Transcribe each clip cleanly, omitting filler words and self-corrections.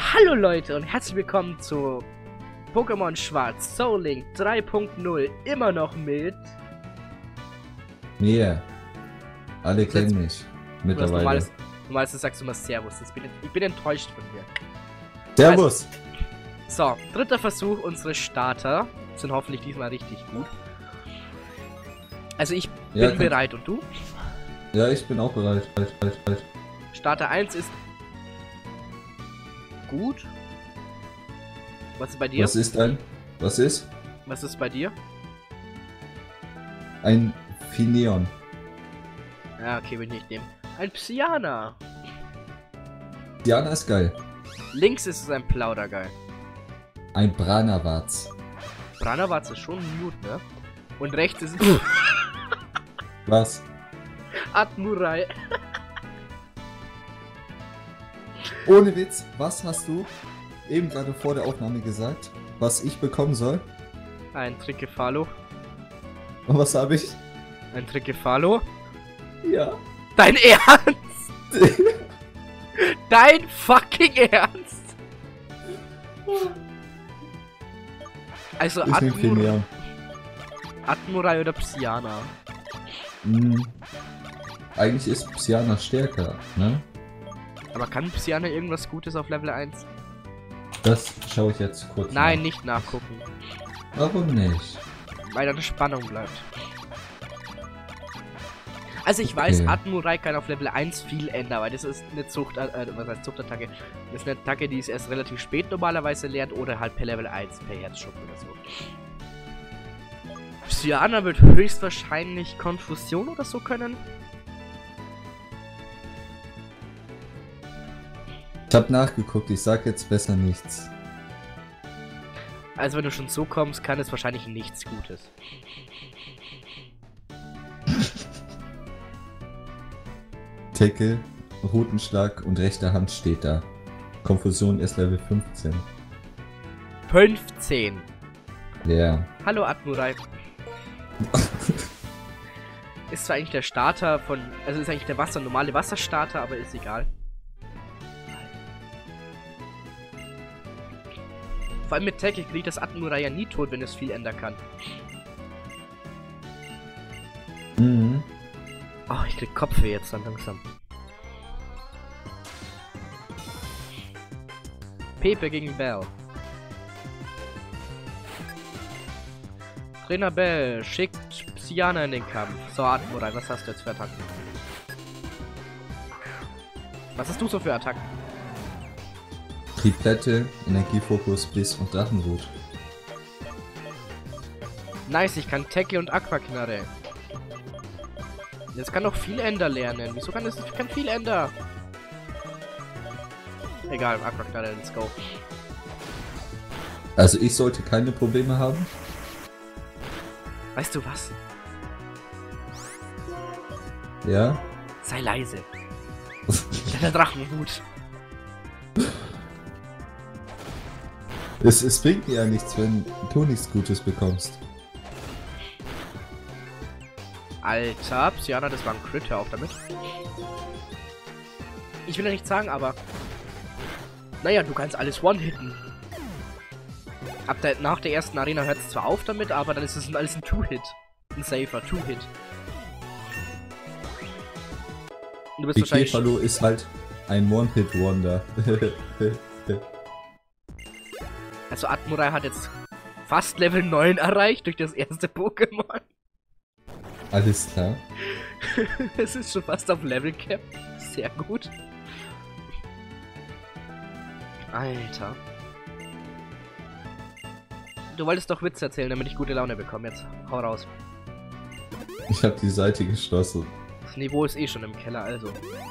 Hallo Leute und herzlich willkommen zu Pokémon Schwarz Soul Link 3.0. Immer noch mit... Mir. Alle kennen mich. Mittlerweile. Normalerweise sagst du mal Servus. Ich bin enttäuscht von dir. Servus! So, dritter Versuch. Unsere Starter sind hoffentlich diesmal richtig gut. Also ich bin bereit und du? Ja, ich bin auch bereit. Starter 1 ist gut. Was ist bei dir? Was ist ein? Was ist? Was ist bei dir? Ein Finneon. Ja, okay, will ich nicht nehmen. Ein Psyana. Diana ist geil. Links ist es ein Plaudergeil. Ein Branawatz. Branawatz ist schon gut, ne? Und rechts ist es Was? Admurai. Ohne Witz, was hast du eben gerade vor der Aufnahme gesagt, was ich bekommen soll? Ein Trickefalo. Und was habe ich? Ein Trickefalo. Ja. Dein Ernst? Dein fucking Ernst? Also Ich nehm Finneon. Admurai oder Psyana? Eigentlich ist Psyana stärker, ne? Aber kann Psyana irgendwas Gutes auf Level 1? Das schaue ich jetzt kurz Nein, nach. nicht nachgucken. Warum nicht? Weil da eine Spannung bleibt. Also ich weiß, Admurai kann auf Level 1 viel ändern, weil das ist eine was heißt Zuchtattacke? Das ist eine Attacke, die es erst relativ spät normalerweise lernt oder halt per Level 1, per Herzschuppen oder so. Psyana wird höchstwahrscheinlich Konfusion oder so können. Ich habe nachgeguckt, ich sag jetzt besser nichts. Also wenn du schon so kommst, kann es wahrscheinlich nichts Gutes. Tackle, Rutenschlag und rechte Hand steht da. Konfusion ist Level 15. 15! Ja. Yeah. Hallo Admurai. Ist zwar eigentlich der Starter von... Also ist eigentlich der normale Wasserstarter, aber ist egal. Vor allem mit Tackle kriegt das Admurai ja nie tot, wenn es viel ändern kann. Mhm. Oh, ich krieg Kopfweh jetzt dann langsam. Pepe gegen Bell. Trainer Bell schickt Psyana in den Kampf. So, Admurai, was hast du jetzt für Attacken? Was hast du so für Attacken? Triplette, Energiefokus, Biss und Drachenwut. Nice, ich kann Tackle und Aquaknarre. Jetzt kann doch viel Ender lernen. Wieso kann es nicht? Kann viel Ender. Egal, Aquaknarre, let's go. Also ich sollte keine Probleme haben. Weißt du was? Ja. Sei leise. Deiner Drachenwut. Es bringt dir ja nichts, wenn du nichts Gutes bekommst. Alter, Psyana, das war ein Crit, hör auf damit. Ich will ja nicht sagen, aber... Naja, du kannst alles one-hitten. Nach der ersten Arena hört es zwar auf damit, aber dann ist es alles ein Two-Hit. Ein safer Two-Hit. Du bist wahrscheinlich... Kefalo ist halt ein One-Hit-Wonder. Also Admurai hat jetzt fast Level 9 erreicht durch das erste Pokémon. Alles klar. Es ist schon fast auf Level Cap. Sehr gut. Alter. Du wolltest doch Witze erzählen, damit ich gute Laune bekomme. Jetzt hau raus. Ich habe die Seite geschlossen. Das Niveau ist eh schon im Keller, also.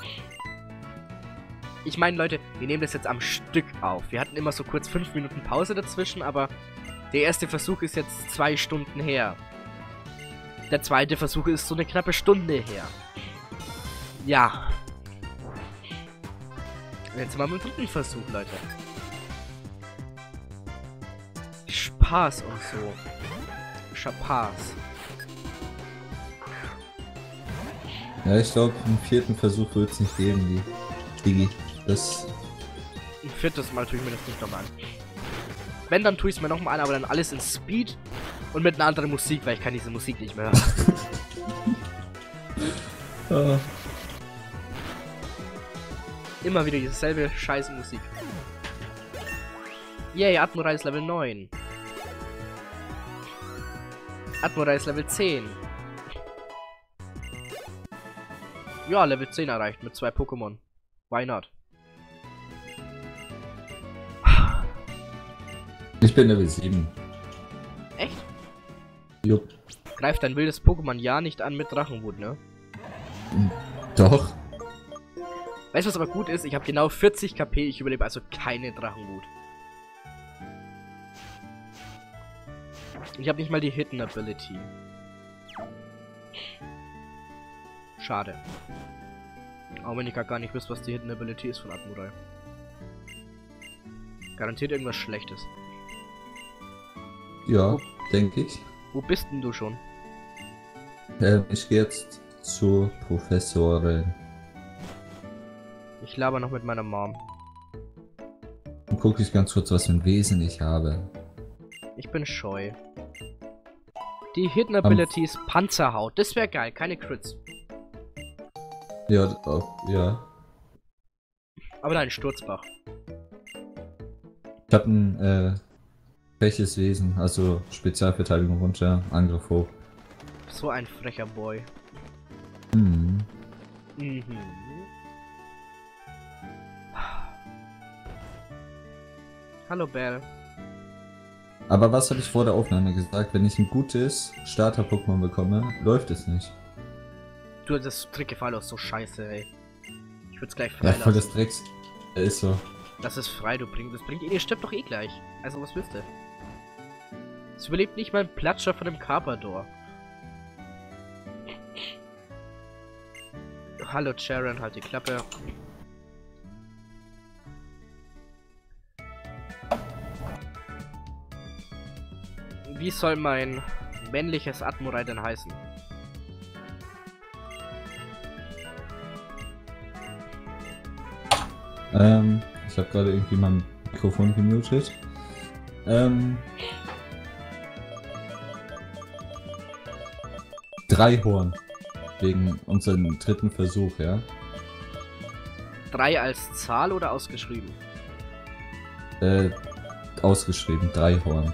Ich meine, Leute, wir nehmen das jetzt am Stück auf. Wir hatten immer so kurz 5 Minuten Pause dazwischen, aber der erste Versuch ist jetzt 2 Stunden her. Der zweite Versuch ist so eine knappe Stunde her. Ja. Jetzt mal mit dem dritten Versuch, Leute. Spaß und so. Spaß. Ja, ich glaube, im vierten Versuch wird es nicht geben, die Digi. Das Ein viertes Mal tue ich mir das nicht nochmal an. Wenn, dann tue ich es mir nochmal an, aber dann alles in Speed und mit einer anderen Musik, weil ich kann diese Musik nicht mehr hören. Immer wieder dieselbe scheiße Musik. Yay, Admiral ist Level 9. Admiral ist Level 10. Ja, Level 10 erreicht mit 2 Pokémon. Why not? Ich bin Level 7. Echt? Jupp. Greift dein wildes Pokémon ja nicht an mit Drachenwut, ne? Doch. Weißt du, was aber gut ist? Ich habe genau 40 KP, ich überlebe also keine Drachenwut. Ich habe nicht mal die Hidden Ability. Schade. Auch wenn ich gar nicht wüsste, was die Hidden Ability ist von Admiral. Garantiert irgendwas Schlechtes. Ja, denke ich. Wo bist denn du schon? Ich gehe jetzt zur Professorin. Ich laber noch mit meiner Mom. Dann gucke ich ganz kurz, was für ein Wesen ich habe. Ich bin scheu. Die Hidden Ability ist Panzerhaut. Das wäre geil, keine Crits. Ja, ja. Aber nein, Sturzbach. Ich habe ein freches Wesen, also Spezialverteidigung runter, Angriff hoch. So ein frecher Boy. Mhm. Mhm. Hallo Belle. Aber was habe ich vor der Aufnahme gesagt? Wenn ich ein gutes Starter-Pokémon bekomme, läuft es nicht. Du, das Trickgefallen ist so scheiße, ey. Ich würde es gleich frei Ja, lassen. voll des Drecks. Ist so. Das ist frei, das bringt ihr stirbt doch eh gleich. Also was willst du? Es überlebt nicht mal ein Platscher von dem Carpador. Hallo Sharon, halt die Klappe. Wie soll mein männliches Admiral denn heißen? Ich habe gerade irgendwie mein Mikrofon gemutet. Dreihorn. Wegen unserem dritten Versuch, ja? 3 als Zahl oder ausgeschrieben? Ausgeschrieben, Dreihorn.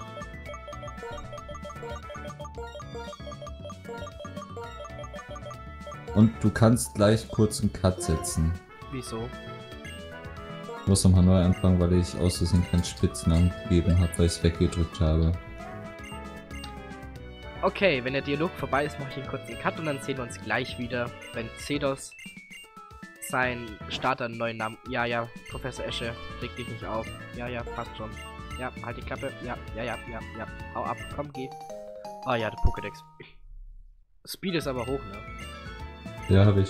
Und du kannst gleich kurz einen Cut setzen. Wieso? Ich muss nochmal neu anfangen, weil ich aus Versehen keinen Spitznamen gegeben habe, weil ich es weggedrückt habe. Okay, wenn der Dialog vorbei ist, mache ich einen kurzen Cut und dann sehen wir uns gleich wieder, wenn Zedos sein Starter einen neuen Namen... Ja, ja, Professor Esche, reg dich nicht auf. Ja, ja, passt schon. Ja, halt die Klappe. Ja, ja, ja, ja, ja. Hau ab, komm, geh. Ah ja, der Pokédex. Speed ist aber hoch, ne? Ja, habe ich.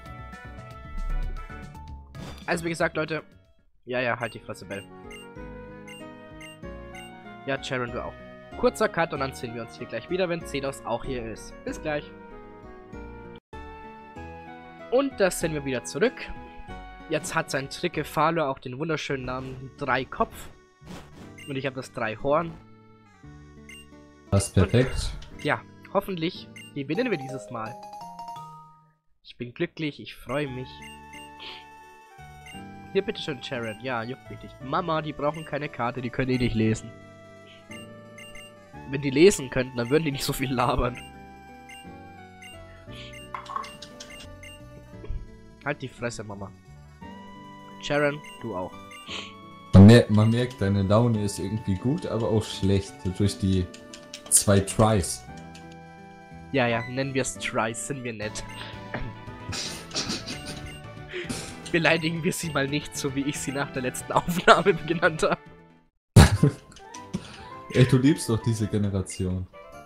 Also wie gesagt, Leute. Ja, ja, halt die Fresse, Bell. Ja, Sharon, du auch. Kurzer Cut und dann sehen wir uns hier gleich wieder, wenn Zedos auch hier ist. Bis gleich. Und das sind wir wieder zurück. Jetzt hat sein Trickefalo auch den wunderschönen Namen Dreikopf. Und ich habe das Dreihorn. Passt perfekt. Und, ja, hoffentlich gewinnen wir dieses Mal. Ich bin glücklich, ich freue mich. Hier, bitteschön, Sharon. Ja, juckt mich nicht. Mama, die brauchen keine Karte, die können eh nicht lesen. Wenn die lesen könnten, dann würden die nicht so viel labern. Halt die Fresse, Mama. Sharon, du auch. Man merkt, deine Laune ist irgendwie gut, aber auch schlecht. Durch die 2 Tries. Ja, ja, nennen wir es Tries, sind wir nett. Beleidigen wir sie mal nicht, so wie ich sie nach der letzten Aufnahme genannt habe. Ey, du liebst doch diese Generation.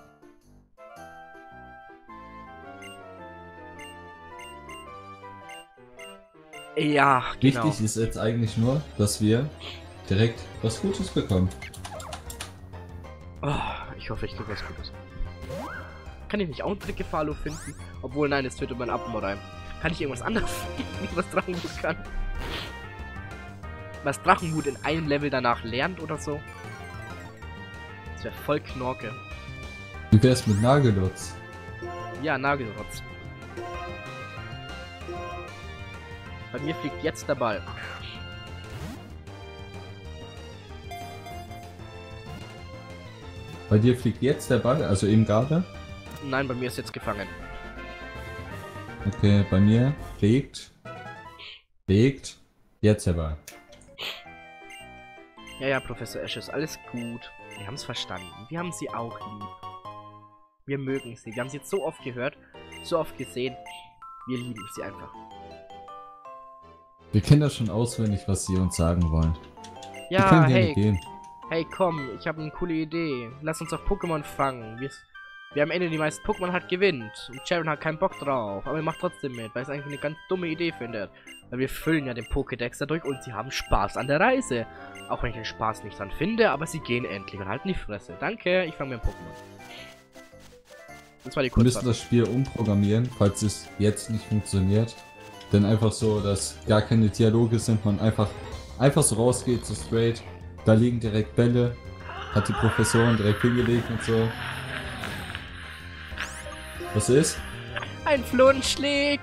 Ja, genau. Wichtig ist jetzt eigentlich nur, dass wir direkt was Gutes bekommen. Oh, ich hoffe, ich krieg was Gutes. Kann ich nicht auch ein Trickgefalo finden? Obwohl, nein, es wird über ein Abmorein. Kann ich irgendwas anderes finden, was Drachenwut kann? was Drachenhut in einem Level danach lernt oder so. Das wäre voll Knorke. Wie wär's mit Nagelotz? Ja, Nagelrotz. Bei mir fliegt jetzt der Ball. Bei dir fliegt jetzt der Ball, also eben gerade? Nein, bei mir ist jetzt gefangen. Okay, bei mir fliegt jetzt der Ball. Ja, ja, Professor Ashes, alles gut. Wir haben es verstanden. Wir haben sie auch lieb. Wir mögen sie. Wir haben sie jetzt so oft gehört, so oft gesehen. Wir lieben sie einfach. Wir kennen das schon auswendig, was sie uns sagen wollen. Wir Ja, können gerne hey, gehen. hey, komm, ich habe eine coole Idee. Lass uns auf Pokémon fangen. Wer am Ende die meisten Pokémon hat, gewinnt. Und Sharon hat keinen Bock drauf. Aber er macht trotzdem mit, weil es eigentlich eine ganz dumme Idee findet. Weil wir füllen ja den Pokédex dadurch und sie haben Spaß an der Reise. Auch wenn ich den Spaß nicht dran finde, aber sie gehen endlich und halten die Fresse. Danke, ich fange mir ein Pokémon. Das war die Wir müssen Kurzfassung. das Spiel umprogrammieren, falls es jetzt nicht funktioniert. Denn einfach so, dass gar keine Dialoge sind, man einfach so rausgeht, so straight. Da liegen direkt Bälle, hat die Professorin direkt hingelegt und so. Was ist? Ein Flunschlig!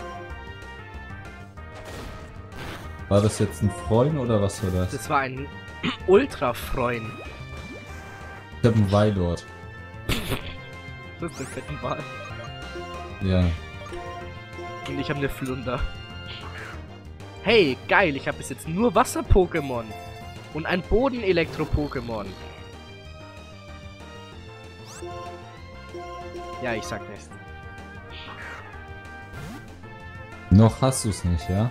War das jetzt ein Freund oder was war das? Das war ein Ultra-Freund. Ich hab einen Weilord. Das ist der fetten Ball. Ja. Und ich habe eine Flunder. Hey, geil, ich habe bis jetzt nur Wasser-Pokémon. Und ein Boden-Elektro-Pokémon. Ja, ich sag nichts. Noch hast du es nicht, ja?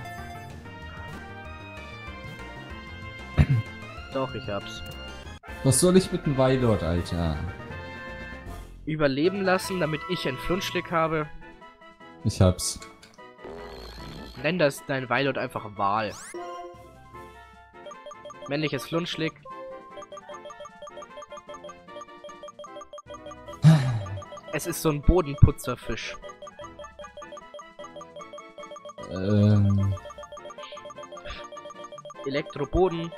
Doch, ich hab's. Was soll ich mit dem Weilord, Alter? Überleben lassen, damit ich einen Flunschlick habe. Ich hab's. Nenn das dein Weilord einfach Wal. Männliches Flunschlick. Es ist so ein Bodenputzerfisch. Elektroboden.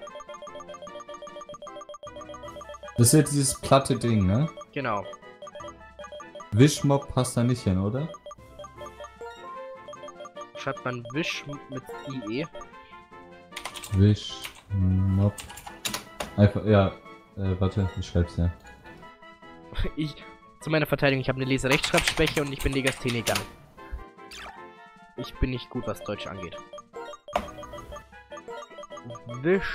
Das ist jetzt dieses platte Ding, ne? Genau. Wischmob passt da nicht hin, oder? Schreibt man Wisch mit IE. Wischmob. Einfach, ja. Warte, ich schreib's ja. Zu meiner Verteidigung, ich habe eine Leserechtschreibschwäche und ich bin Legastheniker. Ich bin nicht gut, was Deutsch angeht. Wisch.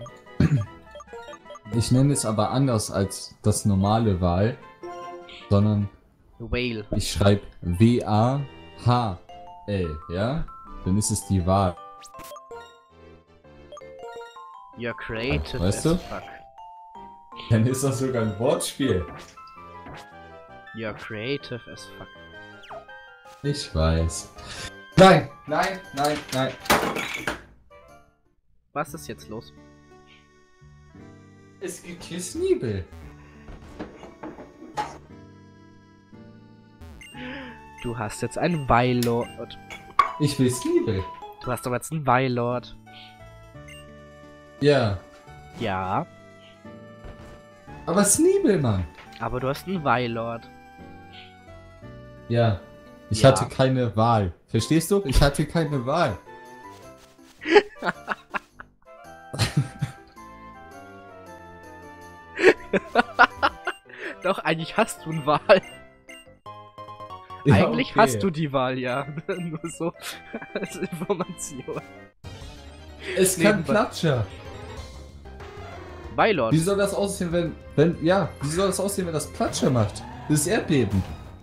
Ich nenne es aber anders als das normale Wal, sondern Whale. ich schreibe W-A-H-L, ja? Dann ist es die Wahl. You're creative Weißt as du? fuck. Dann ist das sogar ein Wortspiel. You're creative as fuck. Ich weiß. Nein, nein, nein, nein. Was ist jetzt los? Es gibt hier Sneebel. Du hast jetzt einen Weilord. Ich will Sneebel. Du hast doch jetzt einen Weilord. Ja. Ja, Aber Sneebel, Mann. aber du hast einen Weilord. Ja. Ich Ja. hatte keine Wahl. Verstehst du? Ich hatte keine Wahl. Doch, eigentlich hast du eine Wahl. Ja, Eigentlich okay. hast du die Wahl, ja. Nur so als Information. Es kann Nebenbei. Platscher. Weilord. Wie soll das aussehen, wie soll das aussehen, wenn das Platscher macht? Das ist Erdbeben.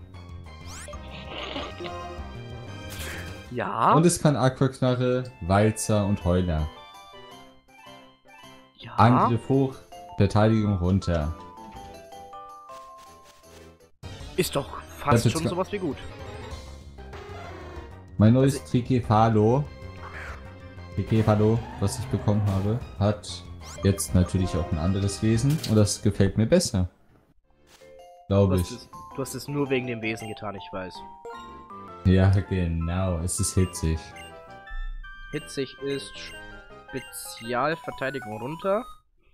Ja. Und es kann Aquaknarre, Walzer und Heuler. Ja. Angriff hoch, Verteidigung runter. Ist doch fast Das schon ist- sowas wie gut. Mein neues Trikefalo, was ich bekommen habe, hat jetzt natürlich auch ein anderes Wesen und das gefällt mir besser. Glaube ich. Du hast es nur wegen dem Wesen getan, ich weiß. Ja, genau. Es ist hitzig. Hitzig ist Spezialverteidigung runter.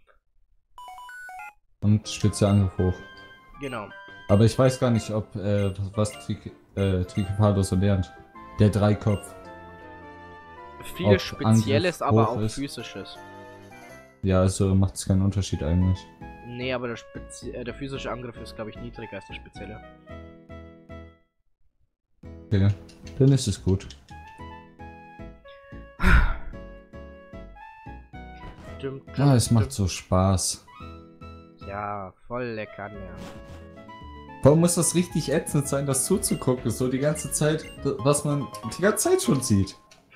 Und Spezialangriff hoch. Genau. Aber ich weiß gar nicht, ob was Trikefado so lernt. Der Dreikopf. Viel Ob Spezielles, Angriff aber hoch auch ist. Physisches. Ja, also macht es keinen Unterschied eigentlich. Nee, aber der physische Angriff ist, glaube ich, niedriger als der spezielle. Okay. Dann ist es gut. Ah, es macht so Spaß. Ja, voll lecker, ja. Warum muss das richtig ätzend sein, das zuzugucken? So die ganze Zeit, was man die ganze Zeit schon sieht.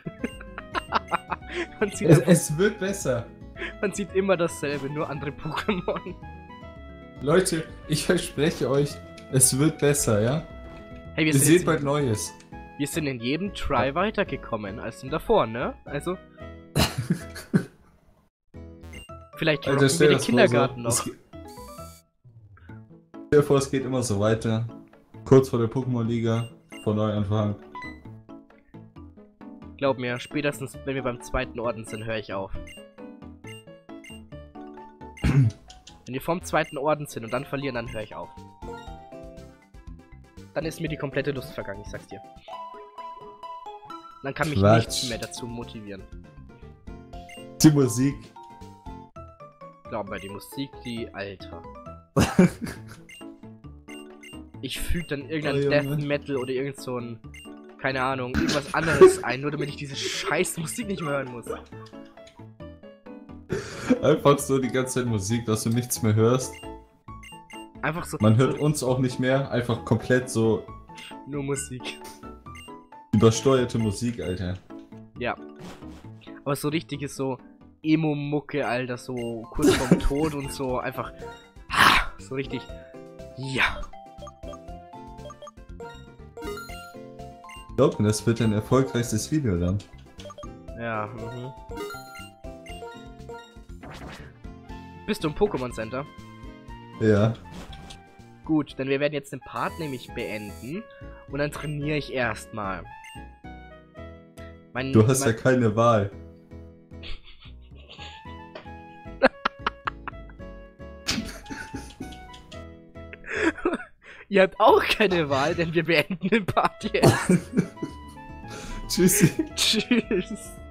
Es wird besser. Man sieht immer dasselbe, nur andere Pokémon. Leute, ich verspreche euch, es wird besser, ja? Hey, Ihr seht bald Neues. Wir sind in jedem Try weitergekommen als im davor, ne? Also. Vielleicht rocken wir den Kindergarten noch. Stell dir vor, es geht immer so weiter. Kurz vor der Pokémon-Liga, vor Neuanfang. Glaub mir, spätestens wenn wir beim zweiten Orden sind, höre ich auf. Wenn wir vom zweiten Orden sind und dann verlieren, dann höre ich auf. Dann ist mir die komplette Lust vergangen, ich sag's dir. Dann kann mich nichts mehr dazu motivieren. Die Musik. Glaub mir, die Musik, die Alter. Ich füge dann irgendein Death Metal oder irgend so ein, keine Ahnung, irgendwas anderes ein, nur damit ich diese scheiß Musik nicht mehr hören muss. Einfach so die ganze Zeit Musik, dass du nichts mehr hörst. Einfach so. Man hört uns auch nicht mehr, einfach komplett so. Nur Musik. Übersteuerte Musik, Alter. Ja. Aber so richtig ist so Emo-Mucke, Alter, so kurz vorm Tod und so einfach. So richtig. Ja. Ich glaube, das wird ein erfolgreichstes Video dann. Ja, Bist du im Pokémon Center? Ja. Gut, denn wir werden jetzt den Part nämlich beenden und dann trainiere ich erstmal. Du hast ja keine Wahl. Ihr habt auch keine Wahl, denn wir beenden den Part jetzt. Tschüssi. Tschüss.